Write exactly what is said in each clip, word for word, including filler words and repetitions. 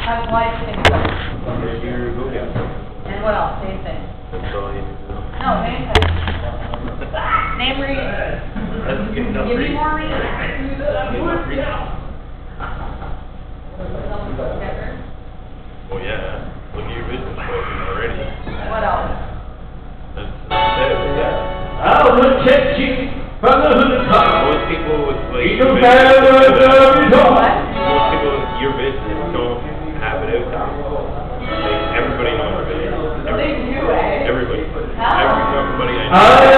Have life things. There's your book out. And what else? Same thing. That's all you need to know. No, same thing. Name reading. That's good enough Give me reading. more reading. Good enough reading. Well, yeah. Look at your business focus already. What else? That's that's it. Yeah. I will check you from the hood top. Most people with like You your know business, better most than you know. people with your business don't have it out there. Like, everybody knows your business. They do, eh? Everybody. How? Every fucking I know.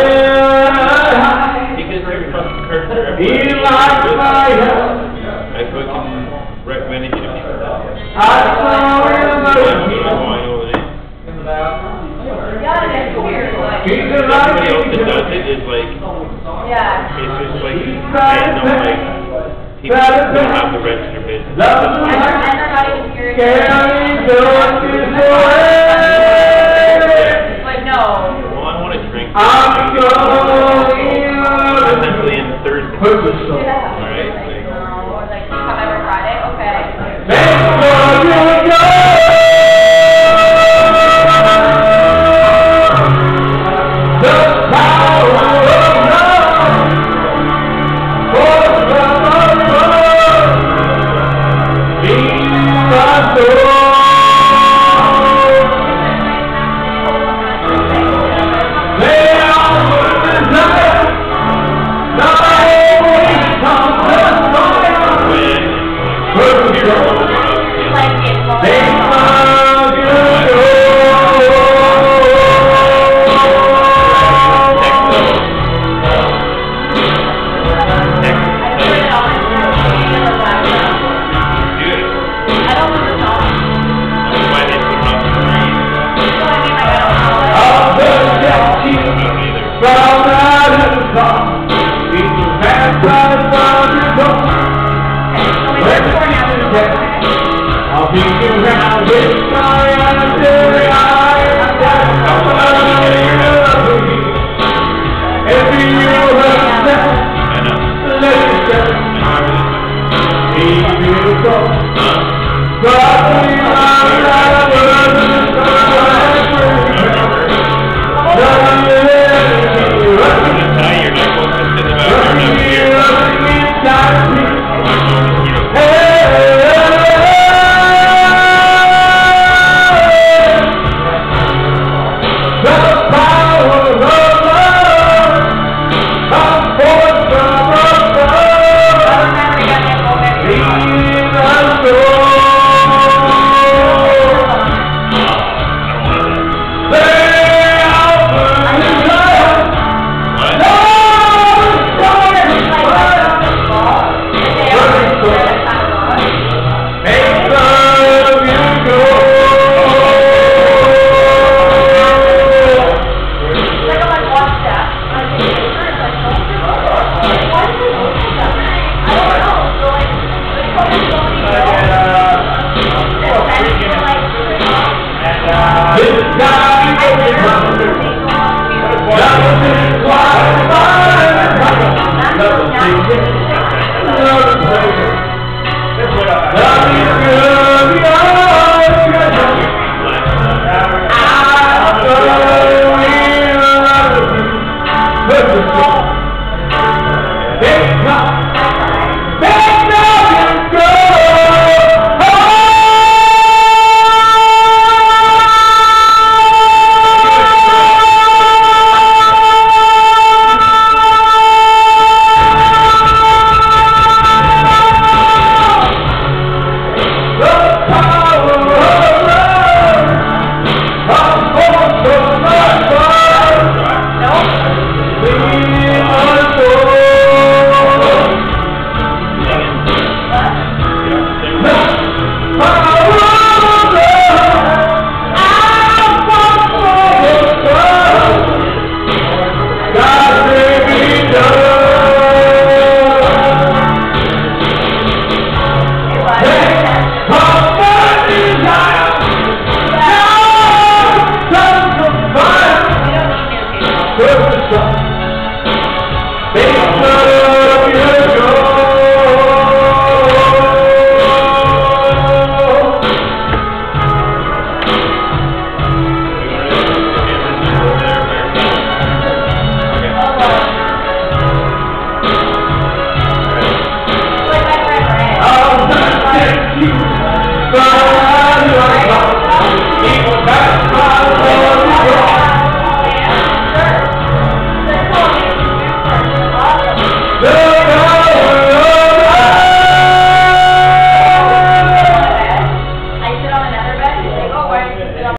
I Because every fucking person, feel like my house. I fucking recommended you to me. I saw him. I know it is. Yeah, that's weird. Like, He's a Everybody else that does it is like, yeah. it's just like, random, like, people that don't have the rest of their business. And they're, and they're not even serious. Like, no. Well, I want to drink. I'm going Essentially in Thursday. Yeah. Alright? Like, no. Or like, you come every Friday? Okay. I'll be around with my answer. Every year of that, let it go. Be beautiful.